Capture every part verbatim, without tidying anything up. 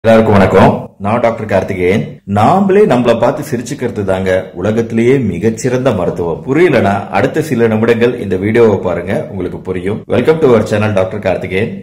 எல்லாருக்கும் வணக்கம். நான் டாக்டர் கார்த்திகேயன். நாமளே நம்மள பார்த்து சிரிச்சுக்கிறது தாங்க உலகத்திலேயே மிகச்சிறந்த மருத்துவம். புரியலனா அடுத்த சில நிமிடங்கள் இந்த வீடியோவை பாருங்க, உங்களுக்கு புரியும். Welcome to our channel doctor Karthikeyan.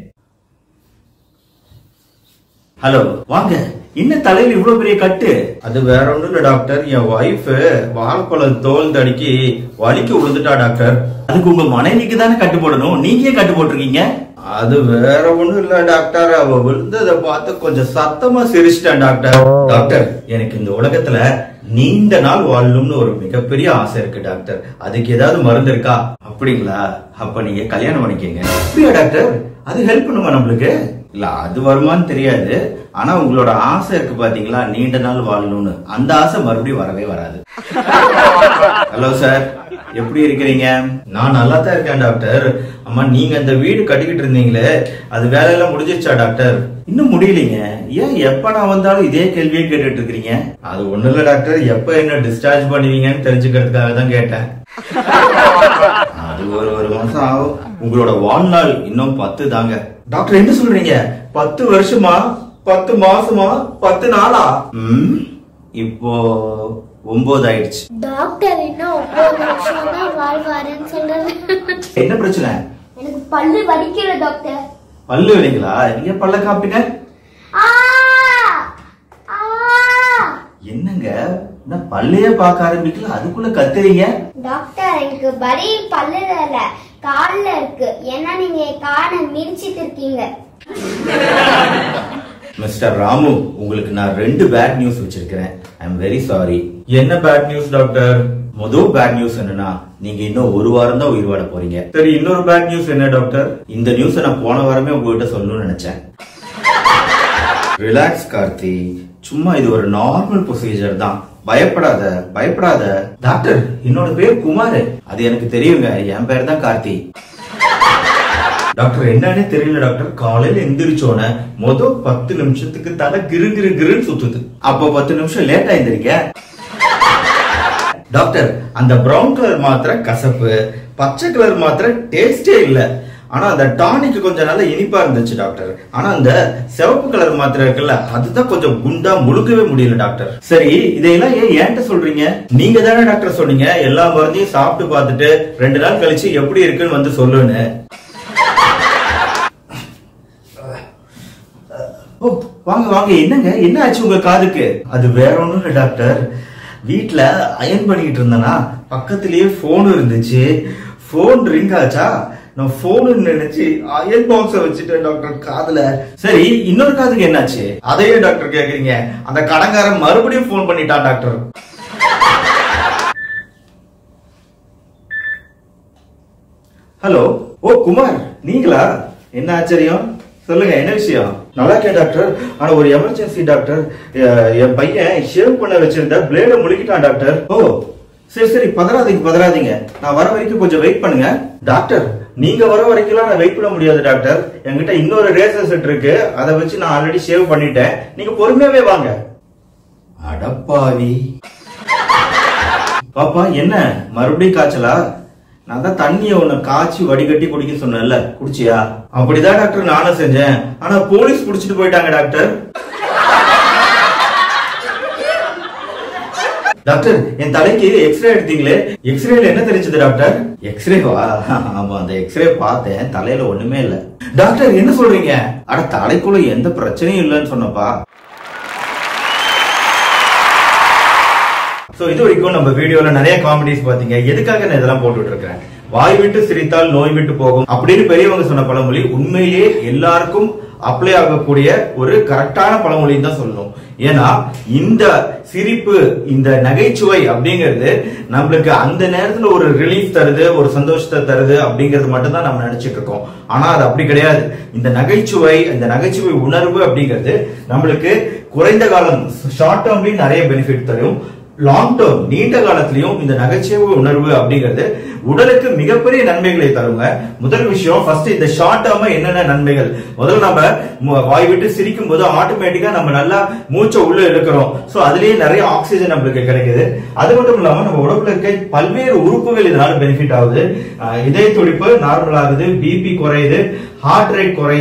Hello, வாங்க. என்ன தலையில இவ்வளவு பெரிய கட்டு? அது வேற ஒண்ணும் இல்ல டாக்டர், என் வைஃப் வாழைப்பழம் தோல் தடிக்கி வலிக்கு விழுந்துட்டா டாக்டர். அதுக்கு உங்க மனைவிக்கு தானே கட்டு போடணும், நீங்க ஏன் கட்டு போட்டிருக்கீங்க? அது வேற ஒண்ணும் இல்ல டாக்டர், அவ விழுந்ததை பார்த்து கொஞ்சம் சத்தமா சிரிச்சிட்டான் டாக்டர். டாக்டர், எனக்கு இந்த உலகத்துல நீண்ட நாள் வாழணும்னு ஒரு மிகப்பெரிய ஆசை இருக்கு டாக்டர். அதுக்கு ஏதாவது மருந்து இருக்கா? அப்படிங்களா? அப்ப நீங்க கல்யாணம் பண்ணிக்கங்க. அப்படியா டாக்டர்? அது ஹெல்ப் பண்ணுமா நம்மளுக்கு? இல்ல, அது வருமானு தெரியாது. ஆனா உங்களோட ஆசை இருக்கு பாத்தீங்களா, நீண்ட நாள் வாழணும்னு, அந்த ஆசை மறுபடியும் வரவே வராது. ஹலோ சார், எப்படி இருக்கிறீங்க? நான் நல்லா தான் இருக்கேன் டாக்டர். அம்மா, நீங்க அந்த வீடு கட்டிக்கிட்டு இருந்தீங்களே, அது வேலையெல்லாம் முடிஞ்சிருச்சா டாக்டர்? இன்னும் முடியலீங்க. ஏன் எப்ப நான் வந்தாலும் இதே கேள்வியே கேட்டுட்டு இருக்கீங்க? அது ஒண்ணு இல்ல டாக்டர், எப்ப என்ன டிஸ்சார்ஜ் பண்ணுவீங்கன்னு தெரிஞ்சுக்கிறதுக்காக தான் கேட்டேன். அது ஒரு ஒரு மாசம் ஆகும். உங்களோட வாழ்நாள் இன்னும் பத்து தாங்க. டாக்டர், என்ன சொல்றீங்க? பத்து வருஷமா? பத்து மாசமா? பத்து நாளா? ம், இப்போ ஒன்பது ஆயிடுச்சு. டாக்டர் இன்னும் ஒன்பது வருஷம் தான் வாழ்வாருன்னு சொல்றாரு. என்ன பிரச்சனை? எனக்கு பல்லு வலிக்கிற டாக்டர். பல்லு வலிங்களா? நீங்க பல்ல காப்பிங்க. என்னங்க, நான் பல்லையே பார்க்க ஆரம்பிக்கல, அதுக்குள்ள கத்துறீங்க? டாக்டர், எனக்கு பரி பல்லுல இல்ல, கால்ல இருக்கு. ஏன்னா நீங்க காலை மிதிச்சிட்டு இருக்கீங்க. மிஸ்டர் ராமு, உங்களுக்கு நான் ரெண்டு பேட் நியூஸ் வச்சிருக்கிறேன். I am very sorry. என்ன பேட் நியூஸ் டாக்டர்? முதல் பேட் நியூஸ் என்னன்னா, நீங்க இன்னும் ஒரு வாரம் தான் உயிர் வாழ போறீங்க. சரி, இன்னொரு பேட் நியூஸ் என்ன டாக்டர்? இந்த நியூஸ் நான் போன வாரமே உங்ககிட்ட சொல்லணும்னு நினைச்சேன். ரிலாக்ஸ் கார்த்தி, சும்மா இது ஒரு நார்மல் ப்ரொசீஜர் தான், பயப்படாத பயப்படாத. டாக்டர், என்னோட பேர் குமார். அது எனக்கு தெரியுங்க, என் பேர் தான் கார்த்தி. டாக்டர், என்னன்னே தெரியல டாக்டர், காலையில எந்திரிச்சோன மொதல் பத்து நிமிஷத்துக்கு தலை கிரு கிரு கிருன்னு சுத்துது. அப்ப பத்து நிமிஷம் லேட்டா எந்திரிக்க. டாக்டர், அந்த பிரவுன் கலர் மாத்திரை கசப்பு, பச்சை கலர் மாத்திரை டேஸ்டே இல்ல. ஆனா அந்த டானிக் கொஞ்சம் நல்லா இனிப்பா இருந்துச்சு டாக்டர். ஆனா அந்த சிவப்பு கலர் மாத்திரை இருக்குல்ல, அதுதான் கொஞ்சம் குண்டா முழுக்கவே முடியல டாக்டர். சரி, இதையெல்லாம் ஏன் ஏன்ட்ட சொல்றீங்க? நீங்க தானே டாக்டர் சொன்னீங்க எல்லா மருந்தையும் சாப்பிட்டு பார்த்துட்டு ரெண்டு நாள் கழிச்சு எப்படி இருக்குன்னு வந்து சொல்லுன்னு. ஓ, வாங்க வாங்க. என்னங்க, என்ன ஆச்சு உங்க காதுக்கு? அது வேற ஒண்ணும் இல்ல டாக்டர், வீட்டுல அயன் பண்ணிட்டு இருந்தனா, பக்கத்திலேயே போன் இருந்துச்சு. போன் ரிங் ஆச்சா, நான் போன் நினைச்சு அயன் பாக்ஸ வச்சுட்டேன் டாக்டர் காதுல. சரி, இன்னொரு காதுக்கு என்னாச்சு? அதையே டாக்டர் கேக்குறீங்க? அந்த கடங்காரன் மறுபடியும் போன் பண்ணிட்டான் டாக்டர். ஹலோ. ஓ குமார், நீங்களா? என்ன ஆச்சரியம், சொல்லுங்க, என்ன விஷயம்? நல்லா இருக்கேன் டாக்டர். ஆனா ஒரு எமர்ஜென்சி டாக்டர், என் பையன் ஷேவ் பண்ண வச்சிருந்த பிளேட முழுக்கிட்டான் டாக்டர். ஓ சரி சரி, பதறாதீங்க பதறாதீங்க, நான் வர வரைக்கும் கொஞ்சம் வெயிட் பண்ணுங்க. டாக்டர், நீங்க வர வரைக்கும் நான் வெயிட் பண்ண முடியாது டாக்டர். என்கிட்ட இன்னொரு ரேசர் செட் இருக்கு, அதை வச்சு நான் ஆல்ரெடி ஷேவ் பண்ணிட்டேன். நீங்க பொறுமையாவே வாங்க. அடப்பாவி பாப்பா, என்ன மறுபடியும் காய்ச்சலா? நான் தான் தண்ணிய ஒண்ணு காய்ச்சி வடிகட்டி குடிக்க சொன்னேன்ல, குடிச்சியா? அப்படிதான் டாக்டர் நானும் செஞ்சேன். ஆனா போலீஸ் புடிச்சிட்டு போயிட்டாங்க டாக்டர். டாக்டர், என் தலைக்கு எக்ஸ்ரே எடுத்தீங்களே, எக்ஸ்ரேல என்ன தெரிஞ்சது டாக்டர்? எக்ஸ்ரேவா? ஆமா, அந்த எக்ஸ்ரே பார்த்தேன், தலையில ஒண்ணுமே இல்ல. டாக்டர், என்ன சொல்றீங்க? அட, தலைக்குள்ள எந்த பிரச்சனையும் இல்லைன்னு சொன்னப்பா. சோ இது வரைக்கும் நம்ம வீடியோல நிறைய காமெடிஸ் பாத்தீங்க. எதுக்காக நான் இதெல்லாம் போட்டுட்டு இருக்கேன்? வாய் விட்டு சிரித்தால் நோய் விட்டு போகும் அப்படின்னு பெரியவங்க சொன்ன பழமொழி உண்மையிலேயே எல்லாருக்கும் அப்ளை ஆகக்கூடிய ஒரு கரெக்டான பழமொழின்னு தான் சொல்லணும். ஏன்னா இந்த சிரிப்பு, இந்த நகைச்சுவை அப்படிங்கிறது நம்மளுக்கு அந்த நேரத்துல ஒரு ரிலீஃப் தருது, ஒரு சந்தோஷத்தை தருது அப்படிங்கிறது மட்டும் தான் நம்ம நினைச்சிட்டு இருக்கோம். ஆனா அது அப்படி கிடையாது. இந்த நகைச்சுவை, இந்த நகைச்சுவை உணர்வு அப்படிங்கிறது நம்மளுக்கு குறைந்த காலம், ஷார்ட் டேர்ம்லயும் நிறைய பெனிஃபிட் தரும், லாங் டேர்ம் நீண்ட காலத்திலையும் இந்த நகைச்சுவை உணர்வு அப்படிங்கிறது உடலுக்கு மிகப்பெரிய நன்மைகளை தருங்க. முதல் விஷயம், ஃபர்ஸ்ட் இந்த ஷார்ட் டேர்மா என்னென்ன நன்மைகள்? முதல்ல நம்ம வாய் விட்டு சிரிக்கும் போது ஆட்டோமேட்டிக்கா நம்ம நல்லா மூச்சை உள்ள இழுக்கிறோம். சோ அதுலயே நிறைய ஆக்சிஜன் நம்மளுக்கு கிடைக்குது. அது மட்டும் இல்லாம நம்ம உடம்புல இருக்க பல்வேறு உறுப்புகள் இதனால பெனிஃபிட் ஆகுது. இதய துடிப்பு நார்மல் ஆகுது, பிபி குறையுது, ஹார்ட் ரேட் குறையுது.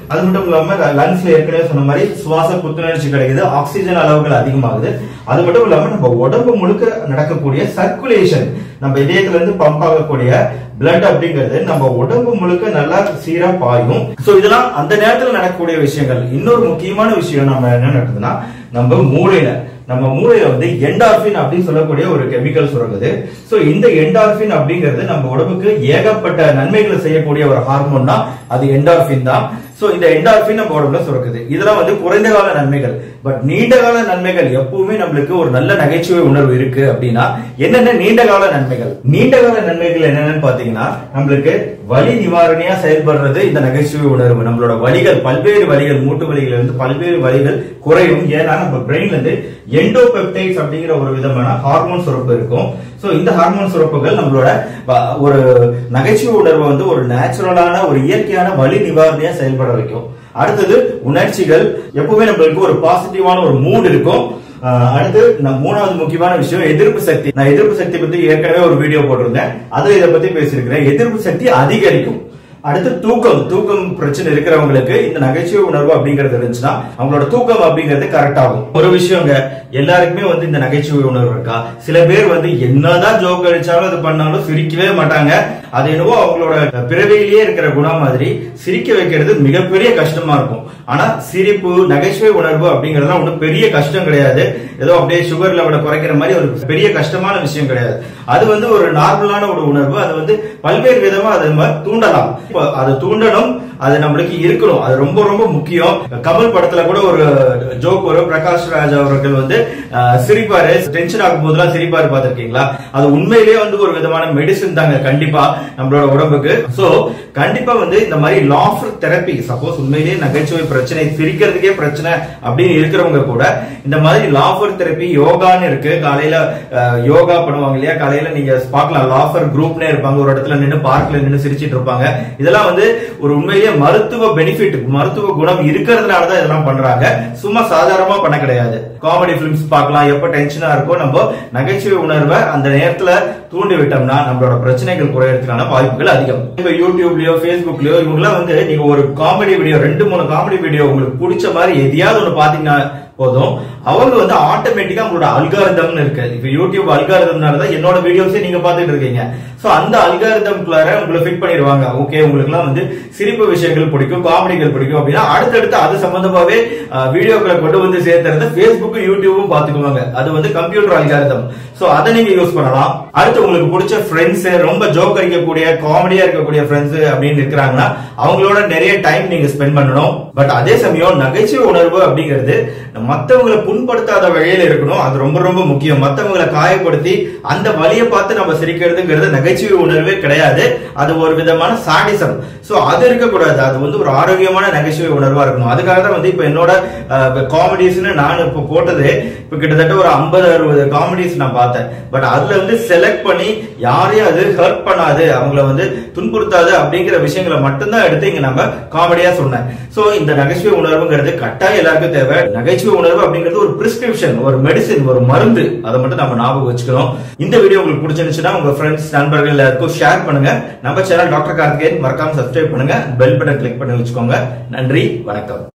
அது மட்டும் இல்லாம லங்ஸ்ல ஏற்கனவே சொன்ன மாதிரி சுவாச புத்துணர்ச்சி கிடைக்குது, ஆக்சிஜன் அளவுகள் அதிகமாகுது. அது மட்டும் இல்லாம நம்ம உடம்பு முழுக்க நடக்கக்கூடிய சர்க்குலேஷன், நம்ம இதயத்துல இருந்து பம்ப் ஆகக்கூடிய பிளட் அப்படிங்கிறது நம்ம உடம்பு முழுக்க நல்லா சீரா பாயும். சோ இதெல்லாம் அந்த நேரத்துல நடக்கக்கூடிய விஷயங்கள். இன்னொரு முக்கியமான விஷயம் நம்ம என்ன நடக்குதுன்னா, நம்ம மூளையில நம்ம மூளையில வந்து என்டார்பின் அப்படின்னு சொல்லக்கூடிய ஒரு கெமிக்கல் சுரக்குது. சோ இந்த என்டார்பின் அப்படிங்கிறது நம்ம உடம்புக்கு ஏகப்பட்ட நன்மைகளை செய்யக்கூடிய ஒரு ஹார்மோன் தான், அது என்டார்பின் தான். சோ இந்த என்டார்பின் நம்ம உடம்புல சுரக்குது. இதெல்லாம் வந்து குறைந்த கால நன்மைகள். பட் நீண்ட கால நன்மைகள் எப்பவுமே நம்மளுக்கு ஒரு நல்ல நகைச்சுவை உணர்வு இருக்கு அப்படின்னா என்னென்ன நீண்ட கால நன்மைகள்? நீண்ட கால நன்மைகள் என்னென்னு பாத்தீங்கன்னா, நம்மளுக்கு வலி நிவாரணியா செயல்படுறது இந்த நகைச்சுவை உணர்வு. நம்மளோட வலிகள், பல்வேறு வலிகள், மூட்டு வலிகள் இருந்து பல்வேறு வலிகள் குறையும். ஏன்னா நம்ம பிரெயின்ல இருந்து எண்டோபெப்டைட்ஸ் அப்படிங்கிற ஒரு விதமான ஹார்மோன் சுரப்பு இருக்கும். சோ இந்த ஹார்மோன் சுரப்புகள் நம்மளோட ஒரு நகைச்சுவை உணர்வை வந்து ஒரு நேச்சுரலான ஒரு இயற்கையான வலி நிவாரணியா செயல்பட வைக்கும். அடுத்தது உணர்ச்சிகள். எப்பவுமே நம்மளுக்கு ஒரு பாசிட்டிவான ஒரு மூட் இருக்கும். அடுத்து மூணாவது முக்கியமான விஷயம் எதிர்ப்பு சக்தி. நான் எதிர்ப்பு சக்தி பத்தி ஏற்கனவே ஒரு வீடியோ போட்டிருந்தேன், அதுல இதை பத்தி பேசியிருக்கிறேன். எதிர்ப்பு சக்தி அதிகரிக்கும். அடுத்து தூக்கம். தூக்கம் பிரச்சனை இருக்கிறவங்களுக்கு இந்த நகைச்சுவை உணர்வு அப்படிங்கிறது இருந்துச்சுன்னா அவங்களோட தூக்கம் அப்படிங்கிறது கரெக்ட் ஆகும். ஒரு விஷயங்க, எல்லாருக்குமே வந்து இந்த நகைச்சுவை உணர்வு இருக்கா? சில பேர் வந்து என்னதான் ஜோக் அடிச்சாலும் அது பண்ணாலும் சிரிக்கவே மாட்டாங்க. அது என்னவோ அவங்களோட பிறவியிலேயே இருக்கிற குணம் மாதிரி சிரிக்க வைக்கிறது மிகப்பெரிய கஷ்டமா இருக்கும். ஆனா சிரிப்பு, நகைச்சுவை உணர்வு அப்படிங்கறதுலாம் ஒன்றும் பெரிய கஷ்டம் கிடையாது. ஏதோ அப்படியே சுகர் லெவலை குறைக்கிற மாதிரி ஒரு பெரிய கஷ்டமான விஷயம் கிடையாது. அது வந்து ஒரு நார்மலான ஒரு உணர்வு. அது வந்து பல்வேறு விதமா அதை தூண்டலாம். அதை தூண்டணும், அது நம்மளுக்கு இருக்கணும். அது ரொம்ப ரொம்ப முக்கியம். கமல் படத்துல கூட ஒரு ஜோக் வரும், பிரகாஷ் ராஜ் அவர்கள் வந்து சிரிப்பாரு, டென்ஷன் ஆகும் போதெல்லாம் சிரிப்பாரு, பாத்திருக்கீங்களா? அது உண்மையிலேயே வந்து ஒரு விதமான மெடிசின் தாங்க கண்டிப்பா நம்மளோட உடம்புக்கு. சோ கண்டிப்பா வந்து இந்த மாதிரி லாஃபர் தெரப்பி, சப்போஸ் உண்மையிலேயே நகைச்சுவை பிரச்சனை, சிரிக்கிறதுக்கே பிரச்சனை அப்படின்னு இருக்கிறவங்க கூட இந்த மாதிரி லாஃபர் தெரப்பி, யோகான்னு இருக்கு. காலையில யோகா பண்ணுவாங்க இல்லையா, காலையில நீங்க பார்க்கலாம், லாஃபர் குரூப்னே இருப்பாங்க, ஒரு இடத்துல நின்று பார்க்ல நின்று சிரிச்சிட்டு இருப்பாங்க. இதெல்லாம் வந்து ஒரு உண்மையிலேயே மருத்துவ பெனிஃபிட், மருத்துவ குணம் இருக்கிறதுனாலதான் இதெல்லாம் பண்றாங்க. சும்மா சாதாரணமா பண்ண கிடையாது. காமெடி பிலிம்ஸ் பார்க்கலாம், எப்ப டென்ஷனா இருக்கோ நம்ம நகைச்சுவை உணர்வை அந்த நேரத்துல தூண்டி விட்டோம்னா நம்மளோட பிரச்சனைகள் குறையறதுக்கான வாய்ப்புகள் அதிகம். இப்ப யூடியூப்லயோ பேஸ்புக்லயோ இவங்கெல்லாம் வந்து நீங்க ஒரு காமெடி வீடியோ, ரெண்டு மூணு காமெடி வீடியோ உங்களுக்கு பிடிச்ச மாதிரி எதையாவது ஒண்ணு பாத்தீங்கன்னா போதும், அவங்க வந்து ஆட்டோமேட்டிக்கா உங்களோட அல்காரிதம்னு இருக்கு. இப்ப யூடியூப் அல்காரிதம்னாலதான் என்னோட வீடியோஸே நீங்க பாத்துட்டு இருக்கீங்க. சோ அந்த அல்காரிதம்குள்ளார உங்களை ஃபிட் பண்ணிடுவாங்க. ஓகே, உங்களுக்கு எல்லாம் வந்து சிரிப்பு விஷயங்கள் பிடிக்கும், காமெடிகள் பிடிக்கும் அப்படின்னா அடுத்தடுத்து அது சம்பந்தமாவே வீடியோக்களை கொண்டு வந்து சேர்த்துறது பேஸ்புக்கும் யூடியூபும் பாத்துக்குவாங்க. அது வந்து கம்ப்யூட்டர் அல்காரிதம். சோ அதை நீங்க யூஸ் பண்ணலாம். அடுத்து உங்களுக்கு பிடிச்ச ஃப்ரெண்ட்ஸ், ரொம்ப ஜோக் அடிக்கக்கூடிய, காமெடியா இருக்கக்கூடிய ஃப்ரெண்ட்ஸ் அப்படின்னு இருக்கிறாங்கன்னா அவங்களோட நிறைய டைம் நீங்க ஸ்பெண்ட் பண்ணணும். பட் அதே சமயம் நகைச்சுவை உணர்வு அப்படிங்கிறது மத்தவங்களை புண்படுத்தாத வழியில இருக்கணும். அது ரொம்ப ரொம்ப முக்கியம். மத்தவங்களை காயப்படுத்தி அந்த வழியை பார்த்து நம்ம சிரிக்கிறதுங்கிறது நகைச்சுவை உணர்வே கிடையாது. அது ஒரு விதமான சாடிசம். சோ அது இருக்கக்கூடாது. அது வந்து ஒரு ஆரோக்கியமான நகைச்சுவை உணர்வா இருக்கணும். அதுக்காக தான் வந்து இப்ப என்னோட காமெடிஸ்ன்னு நான் இப்ப போட்டது இப்ப கிட்டத்தட்ட ஒரு ஐம்பது அறுபது காமெடிஸ் நான் பார்த்தேன். பட் அதுல வந்து செலக்ட் பண்ணி யாரையும் அது ஹர்ட் பண்ணாது, அவங்கள வந்து துன்புறுத்தாது அப்படிங்கிற விஷயங்களை மட்டும்தான் எடுத்து இங்க நம்ம காமெடியா சொன்னேன். சோ இந்த நகைச்சுவை உணர்வுங்கிறது கட்டாயம் எல்லாருக்கும் தேவை. நகைச்சுவை உணர்வு அப்படிங்கிறது ஒரு பிரிஸ்கிரிப்ஷன், ஒரு மெடிசின், ஒரு மருந்து. அதை மட்டும் நம்ம ஞாபகம் வச்சுக்கணும். இந்த வீடியோ உங்களுக்கு பிடிச்சிருந்துச்சுன்னா உங்க ஃப்ரெண்ட்ஸ், நண்பர்கள் எல்லாருக்கும் ஷேர் பண்ணுங்க. நம்ம சேனல் டாக்டர் கார்த்திகேயன் மறக்காம சப்ஸ்கிரைப் பண்ணுங்க, பெல் பட்டன் கிளிக் பண்ணி வச்சுக்கோங்க. நன்றி, வணக்கம்.